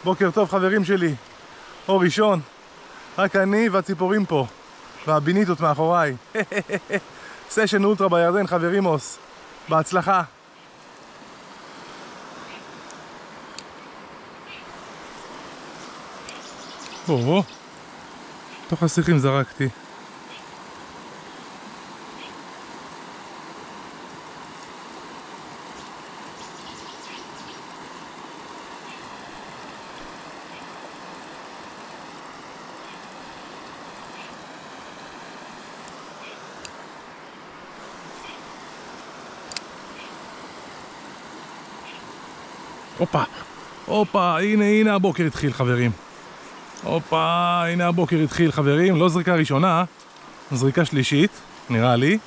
בוקר טוב חברים שלי. אור ראשון, רק אני והציפורים פה, והביניטות מאחוריי. סשן אולטרה בירדן חברימוס, בהצלחה. תוך השיחים זרקתי. הופה, הנה הבוקר התחיל חברים. הנה הבוקר התחיל חברים. לא זריקה ראשונה, זריקה שלישית, נראה לי.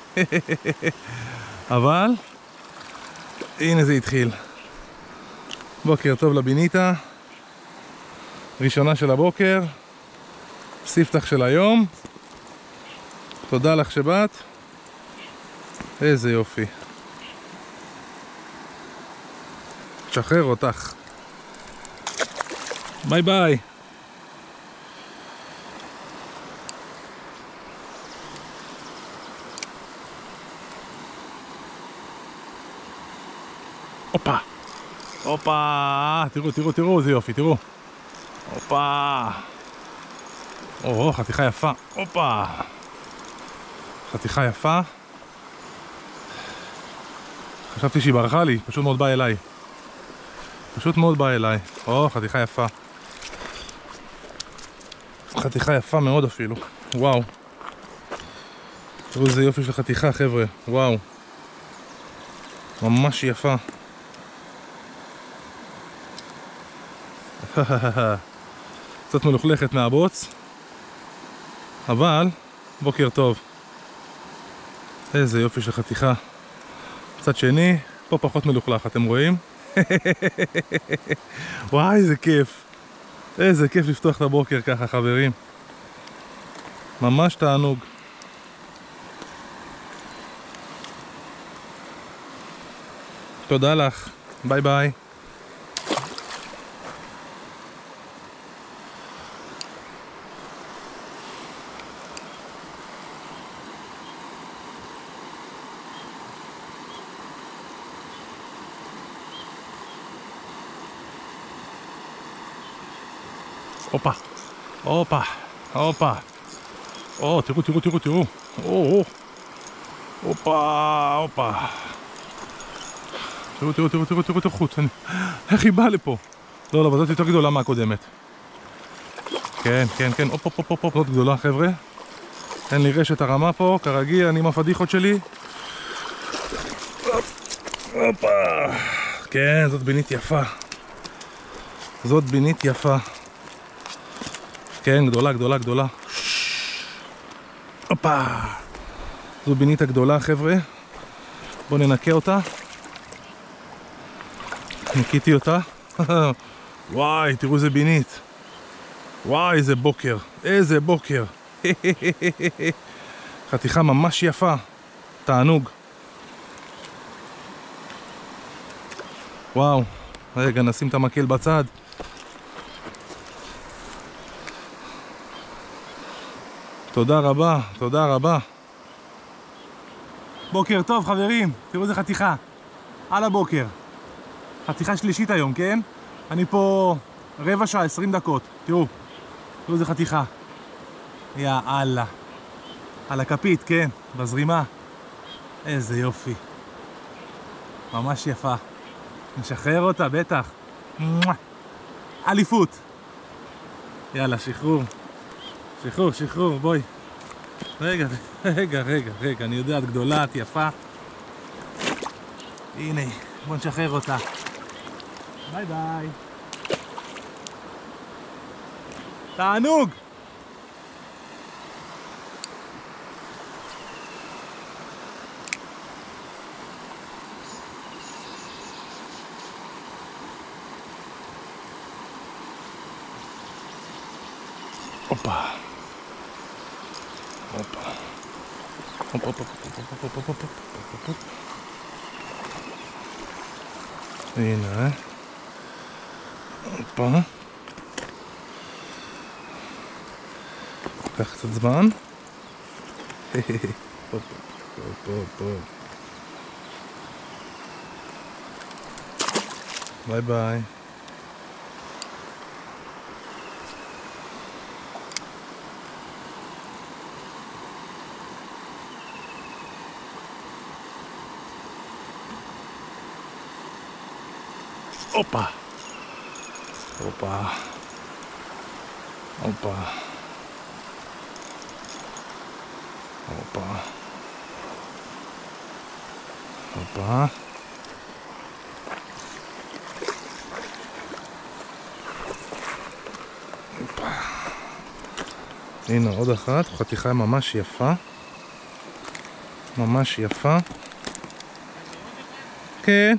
אבל הנה זה התחיל. בוקר טוב לביניטה. ראשונה של הבוקר. ספתח של היום. תודה לך שבאת. איזה יופי. שחרר אותך. ביי ביי. הופה, תראו איזה יופי, תראו. הופה. חתיכה יפה. חתיכה יפה. חשבתי שהיא ברחה לי, פשוט מאוד באה אליי. חתיכה יפה. חתיכה יפה מאוד אפילו. וואו. תראו איזה יופי של חתיכה חבר'ה. וואו. ממש יפה. קצת מלוכלכת מהבוץ. אבל בוקר טוב. איזה יופי של חתיכה. מצד שני, פה פחות מלוכלך, אתם רואים? וואי, איזה כיף. איזה כיף לפתוח את הבוקר ככה, חברים. ממש תענוג. תודה לך. ביי ביי. הופה. תראו. הופה. תראו חוץ. איך היא באה לפה? לא, אבל זאת יותר גדולה מהקודמת. כן. הופ, זאת גדולה חבר'ה. אין לי רשת הרמה פה, כרגיל, אני עם הפדיחות שלי. הופה. כן, זאת בינית יפה. כן, גדולה. הופה. זו בינית הגדולה חבר'ה. בואו ננקה אותה. ניקיתי אותה. וואי, תראו איזה בינית. וואי, איזה בוקר. חתיכה ממש יפה. תענוג. וואו. רגע, נשים את המקל בצד. תודה רבה. בוקר טוב חברים, תראו איזה חתיכה. על הבוקר. חתיכה שלישית היום, כן? אני פה רבע שעה, 20 דקות. תראו איזה חתיכה. יא אללה. על הכפית, כן, בזרימה. איזה יופי. ממש יפה. נשחרר אותה, בטח. אליפות. יאללה, שחרור, בואי. רגע, אני יודע, את גדולה, את יפה. הנה, בוא נשחרר אותה. ביי ביי. תענוג! הופה. הנה, הופה. לקח קצת זמן. ביי ביי. Opa! Opa! Opa! Opa! Opa! Opa! הנה עוד אחת, חתיכה ממש יפה. ממש יפה. כן.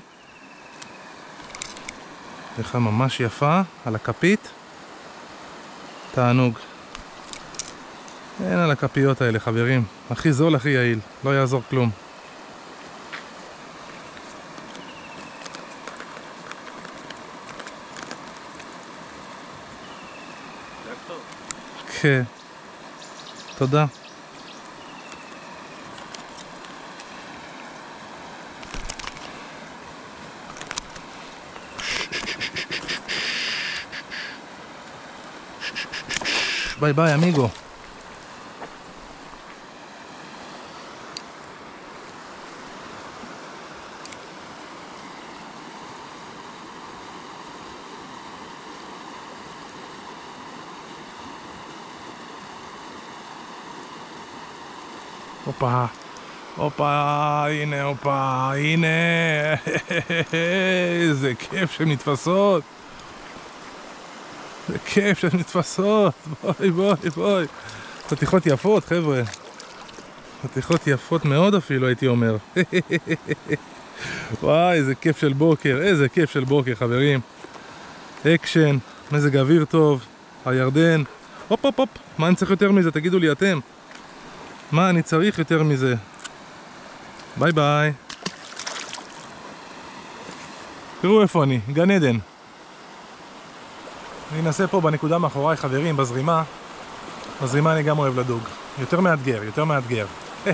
חתיכה ממש יפה על הכפית. תענוג. אין על הכפיות האלה חברים. הכי זול, הכי יעיל. לא יעזור כלום. כן. תודה. ביי ביי אמיגו. הופה, הופה, הנה, הופה, הנה, איזה כיף שהן נתפסות. זה כיף שהן נתפסות. בואי, בואי, בואי. חתיכות יפות, חבר'ה. חתיכות יפות מאוד אפילו, הייתי אומר. וואי, איזה כיף של בוקר, איזה כיף של בוקר, חברים. אקשן, מזג אוויר טוב, הירדן. הופ, הופ, הופ. מה אני צריך יותר מזה? תגידו לי אתם. מה אני צריך יותר מזה? ביי ביי. תראו איפה אני, גן עדן. אני אנסה פה בנקודה מאחוריי חברים, בזרימה. בזרימה אני גם אוהב לדוג. יותר מאתגר, יותר מאתגר.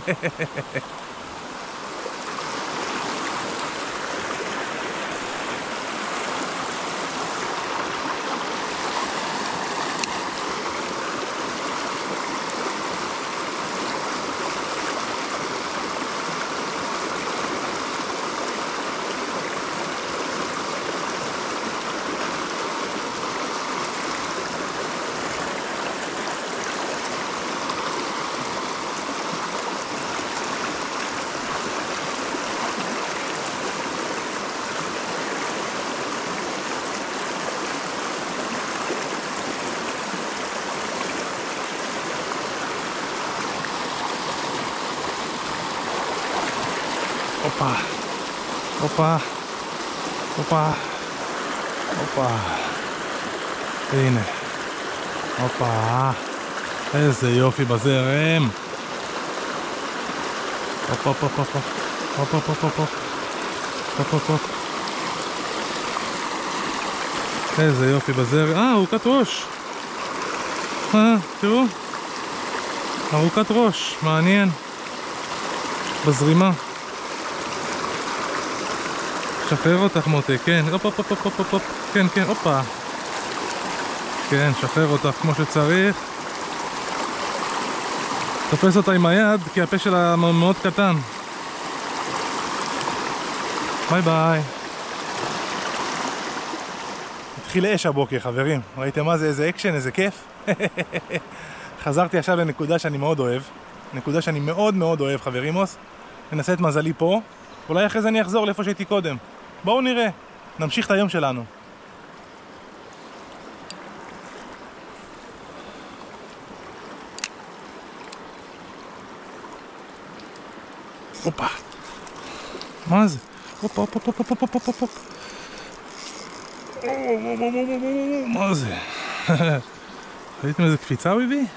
הופה, הופה, הופה, הופה, הנה, הופה, איזה יופי בזרם. הופה, הופה, הופה, הופה, הופה, הופה, הופה, הופה, איזה יופי בזרם. ארוכת ראש. תראו, ארוכת ראש, מעניין. בזרימה. שחרר אותך מוטי, כן, הופ, הופ, הופ, הופ, הופ, הופ, כן, כן, הופה. כן, שחרר אותך כמו שצריך. תופס אותה עם היד, כי הפה שלה מאוד קטן. ביי ביי. התחיל אש הבוקר, חברים. ראיתם מה זה? איזה אקשן, איזה כיף. חזרתי עכשיו לנקודה שאני מאוד אוהב. נקודה שאני מאוד מאוד אוהב, חברימוס. ננסה את מזלי פה. אולי אחרי זה אני אחזור לאיפה שהייתי קודם. בואו נראה. נמשיך את היום שלנו. הופה. מה זה? הופה, הופה, הופה, הופה, הופה, הופה, הופה. מה זה? ראיתם איזה קפיצה הוא הביא?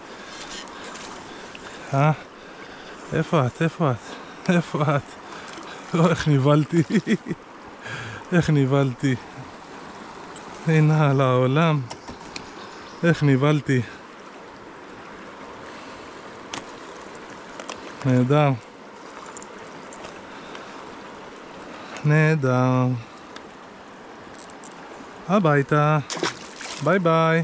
איפה את? איפה את? איפה את? לא, איך ניבלתי. איך ניבלתי. הנה על העולם. איך ניבלתי. נהדר. נהדר. הביתה. ביי ביי.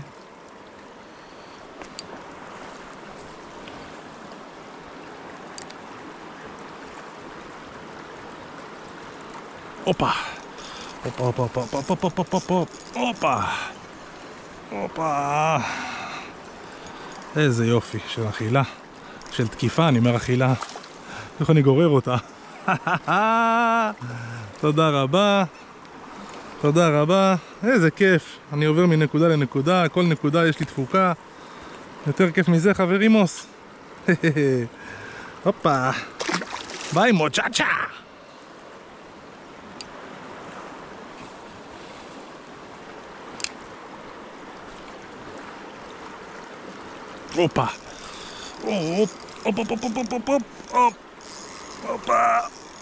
הופה. הופה, הופה, הופה, הופה, הופה, הופה, הופה. הופה. איזה יופי של אכילה. של תקיפה, אני אומר אכילה. איך אני גורר אותה? תודה רבה. תודה רבה. איזה כיף. אני עובר מנקודה לנקודה, כל נקודה יש לי תפוקה. יותר כיף מזה, חברימוס. הופה. ביי מוצ'צ'ה. הופה. הופה, הופה, הופה, הופה, הופה. הופה.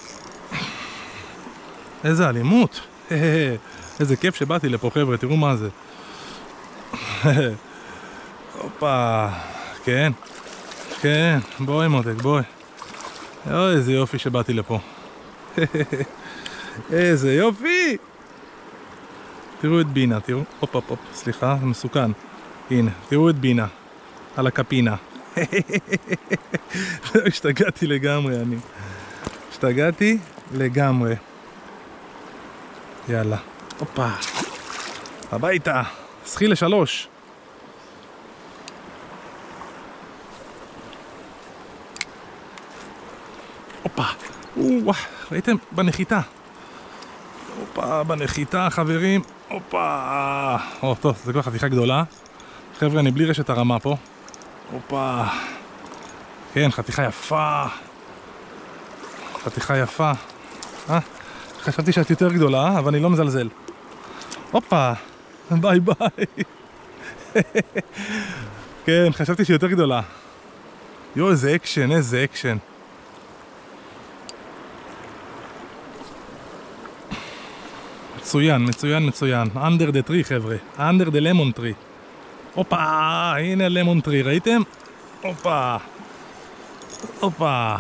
איזה אלימות. איזה כיף שבאתי לפה, חבר'ה, תראו מה זה. הופה. כן. כן, בואי מותק, בואי. אוי, איזה יופי שבאתי לפה. איזה יופי. תראו את בינה, תראו. הופ, הופ, הופ, סליחה, זה מסוכן. הנה, תראו את בינה. על הקפינה. השתגעתי לגמרי, אני. השתגעתי לגמרי. יאללה. הופה. הביתה. שחי ל3. הופה. ראיתם? בנחיתה. הופה, בנחיתה, חברים. הופה. טוב, זה כבר חתיכה גדולה. חבר'ה, אני בלי רשת הרמה פה. הופה. כן, חתיכה יפה. חתיכה יפה. חשבתי שאת יותר גדולה, אבל אני לא מזלזל. הופה. ביי ביי. כן, חשבתי שהיא יותר גדולה. יו, איזה אקשן, איזה אקשן. מצוין, מצוין, מצוין. Under the tree, חבר'ה. Under the lemon tree. הופה, הנה למון טרי, ראיתם? הופה. הופה.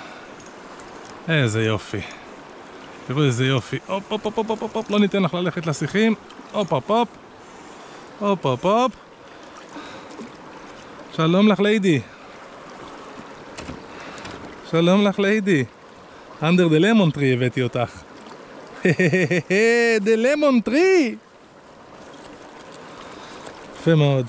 איזה יופי. תראו איזה יופי. הופ, הופ, הופ, הופ, הופ, הופ, לא ניתן לך ללכת לשיחים. הופ, הופ, הופ. הופ, הופ, הופ. שלום לך ליידי. שלום לך ליידי. Under the lemon tree הבאתי אותך. The lemon tree. יפה מאוד.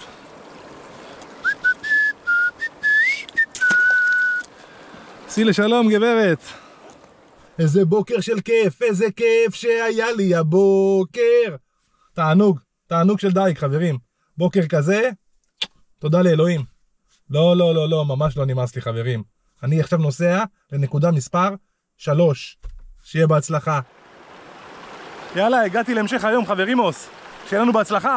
סי לשלום גברת. איזה בוקר של כיף, איזה כיף שהיה לי הבוקר. תענוג, תענוג של דייג חברים. בוקר כזה, תודה לאלוהים. לא, לא, לא, לא, ממש לא נמאס לי חברים. אני עכשיו נוסע לנקודה מספר 3. שיהיה בהצלחה. יאללה, הגעתי להמשך היום חברימוס. שיהיה לנו בהצלחה.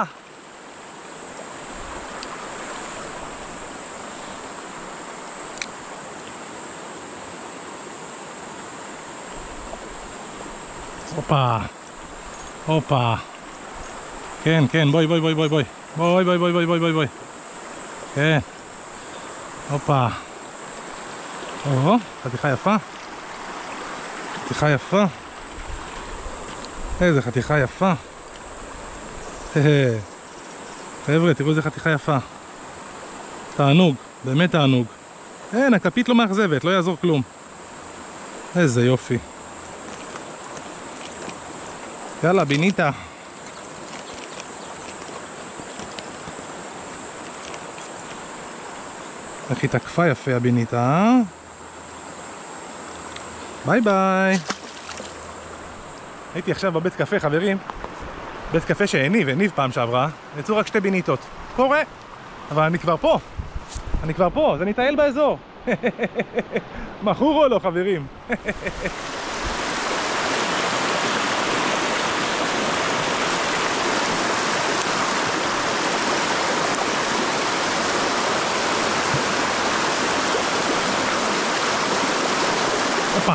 הופה, הופה. כן, כן, בואי, בואי, בואי, בואי, בואי. בואי, בואי, בואי, בואי, בואי, בואי, בואי. כן. הופה. חתיכה יפה. חתיכה יפה. איזה חתיכה יפה. חבר'ה, תראו איזה חתיכה יפה. תענוג, באמת תענוג. אין, הכפית לא מאכזבת, לא יעזור כלום. איזה יופי. יאללה, ביניתה. איך היא תקפה יפה הביניתה, אה? ביי ביי. הייתי עכשיו בבית קפה, חברים. בית קפה שהניב פעם שעברה. יצאו רק 2 ביניתות. קורה. אבל אני כבר פה. אני כבר פה, אז אני אטייל באזור. מכור או לא, חברים? הופה.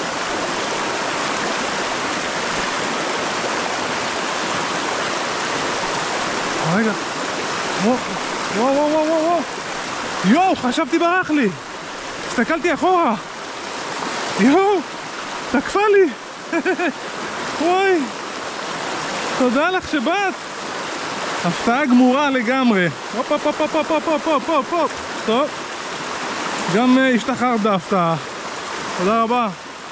רגע. וואו, וואו, וואו, וואו. יואו, חשבתי ברח לי. הסתכלתי אחורה. יואו, תקפה לי. וואי, תודה לך שבאת. הפתעה גמורה לגמרי. הופ, הופ, הופ, הופ, הופ, הופ, הופ, הופ, הופ. טוב. גם השתחררת בהפתעה. תודה רבה.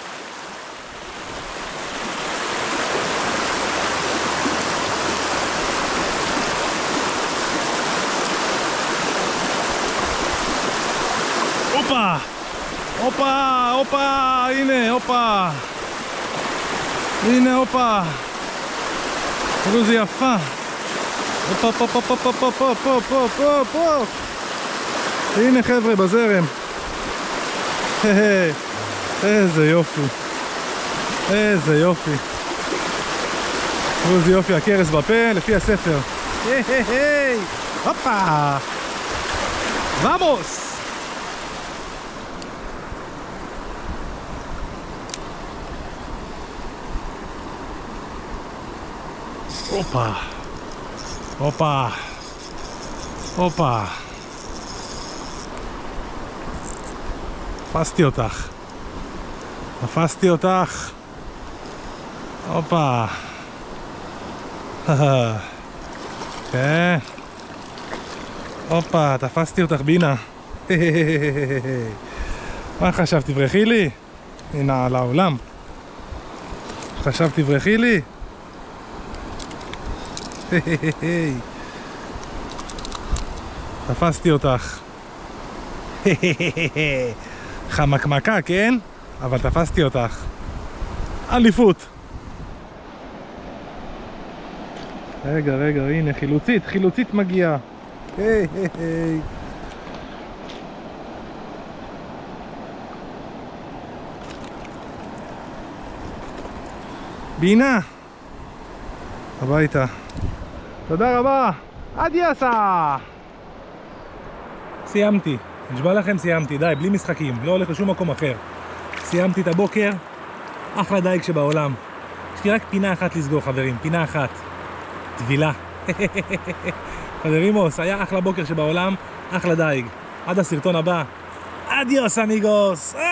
הופה! הופה! הופה! הנה, הופה! הנה, הופה! תראו איזה יפה! הופה, הופה, הופה, הופה, הופה, הופה, הופה, הופה, הופה! הנה חבר'ה, בזרם! איזה יופי! איזה יופי! תראו איזה יופי, הכרס בפה, לפי הספר! הופה! ואמוס! הופה, הופה, הופה. תפסתי אותך. תפסתי אותך. הופה. כן. הופה, תפסתי אותך בינה. מה חשבת, תברחי לי? הנה על העולם. חשבת, תברחי לי? תפסתי אותך. חמקמקה, כן? אבל תפסתי אותך. אליפות. רגע, רגע, הנה, חילוצית, חילוצית מגיעה. היי, היי, היי. בינה. הביתה. תודה רבה. אדיאסה. סיימתי. נשבע לכם, סיימתי. די, בלי משחקים. לא הולך לשום מקום אחר. סיימתי את הבוקר. אחלה דייג שבעולם. יש לי רק פינה אחת לסגור, חברים. פינה אחת. טבילה. חברים, היה אחלה בוקר שבעולם. אחלה דייג. עד הסרטון הבא. אדיוס, אמיגוס.